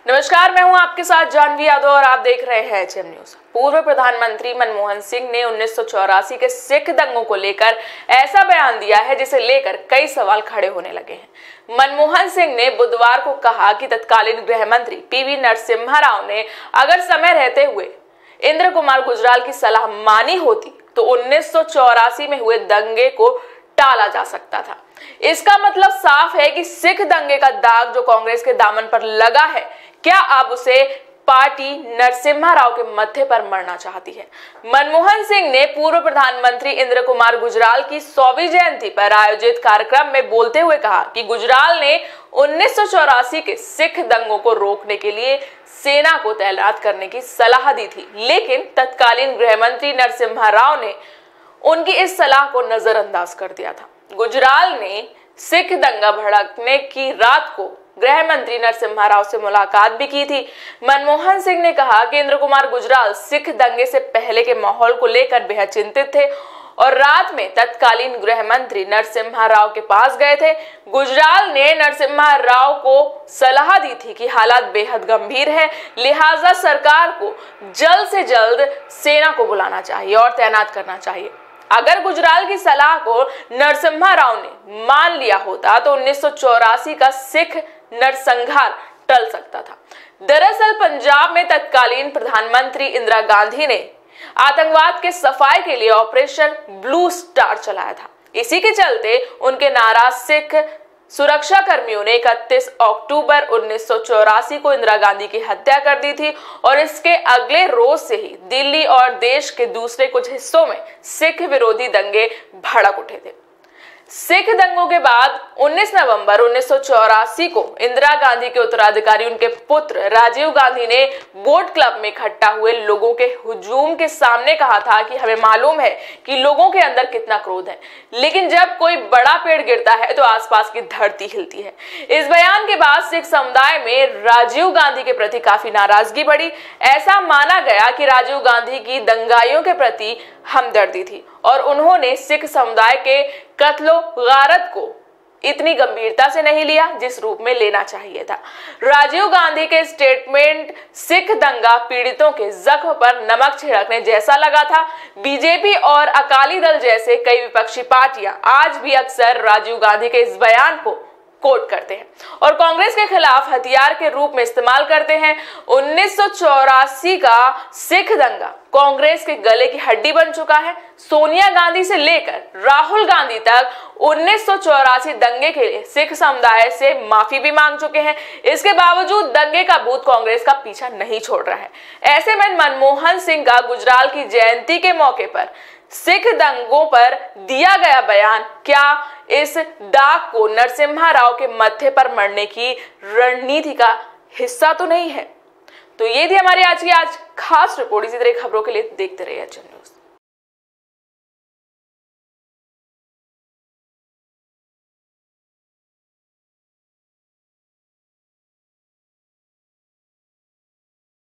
नमस्कार, मैं हूं आपके साथ जानवी यादव और आप देख रहे हैं एचएम न्यूज। पूर्व प्रधानमंत्री मनमोहन सिंह ने 1984 के सिख दंगों को लेकर ऐसा बयान दिया है जिसे लेकर कई सवाल खड़े होने लगे हैं। मनमोहन सिंह ने बुधवार को कहा कि तत्कालीन गृह मंत्री पीवी नरसिम्हा राव ने अगर समय रहते हुए इंद्र कुमार गुजराल की सलाह मानी होती तो 1984 में हुए दंगे को टाला जा सकता था। इसका मतलब साफ है कि सिख दंगे का दाग जो कांग्रेस के दामन पर लगा है, क्या अब उसे पार्टी नरसिम्हा राव के मत्थे पर मरना चाहती है। मनमोहन सिंह ने पूर्व प्रधानमंत्री इंद्र कुमार गुजराल की 100वीं जयंती पर आयोजित कार्यक्रम में बोलते हुए कहा कि गुजराल ने 1984 के सिख दंगों को रोकने के लिए सेना को तैनात करने की सलाह दी थी, लेकिन तत्कालीन गृह मंत्री नरसिम्हा राव ने उनकी इस सलाह को नजरअंदाज कर दिया था। गुजराल ने सिख दंगा भड़कने की रात को गृह मंत्री नरसिम्हा राव से मुलाकात भी की थी। मनमोहन सिंह ने कहा कि इंद्र कुमार गुजराल सिख दंगे से पहले के माहौल को लेकर बेहद चिंतित थे और रात में तत्कालीन गृह मंत्री नरसिम्हा राव के पास गए थे। गुजराल ने नरसिम्हा राव को सलाह दी थी कि हालात बेहद गंभीर है, लिहाजा सरकार को जल्द से जल्द सेना को बुलाना चाहिए और तैनात करना चाहिए। अगर गुजराल की सलाह को नरसिम्हा राव ने मान लिया होता तो 1984 का सिख नरसंहार टल सकता था। दरअसल पंजाब में तत्कालीन प्रधानमंत्री इंदिरा गांधी ने आतंकवाद के सफाई के लिए ऑपरेशन ब्लू स्टार चलाया था। इसी के चलते उनके नाराज सिख सुरक्षा कर्मियों ने 31 अक्टूबर 1984 को इंदिरा गांधी की हत्या कर दी थी और इसके अगले रोज से ही दिल्ली और देश के दूसरे कुछ हिस्सों में सिख विरोधी दंगे भड़क उठे थे। सिख दंगों के बाद 19 नवंबर 1984 को इंदिरा गांधी के उत्तराधिकारी उनके पुत्र राजीव गांधी ने बोट क्लब में इकट्ठा हुए लोगों के हुजूम के सामने कहा था कि हमें मालूम है कि लोगों के अंदर कितना क्रोध है, लेकिन जब कोई बड़ा पेड़ गिरता है तो आसपास की धरती हिलती है। इस बयान के बाद सिख समुदाय में राजीव गांधी के प्रति काफी नाराजगी बढ़ी। ऐसा माना गया कि राजीव गांधी की दंगाइयों के प्रति हमदर्दी थी और उन्होंने सिख समुदाय के कत्लो गारत को इतनी गंभीरता से नहीं लिया जिस रूप में लेना चाहिए था। राजीव गांधी के स्टेटमेंट सिख दंगा पीड़ितों के जख्म पर नमक छिड़कने जैसा लगा था। बीजेपी और अकाली दल जैसे कई विपक्षी पार्टियां आज भी अक्सर राजीव गांधी के इस बयान को कोट करते हैं और कांग्रेस के खिलाफ हथियार के रूप में इस्तेमाल करते हैं। 1984 का सिख दंगा कांग्रेस के गले की हड्डी बन चुका है। सोनिया गांधी से लेकर राहुल गांधी तक 1984 दंगे के लिए सिख समुदाय से माफी भी मांग चुके हैं। इसके बावजूद दंगे का भूत कांग्रेस का पीछा नहीं छोड़ रहा है। ऐसे में मनमोहन सिंह का गुजराल की जयंती के मौके पर सिख दंगों पर दिया गया बयान क्या इस दाग को नरसिम्हा राव के मत्थे पर मरने की रणनीति का हिस्सा तो नहीं है? तो ये थी हमारी आज की खास रिपोर्ट। इसी तरह खबरों के लिए देखते रहिए एचएम न्यूज।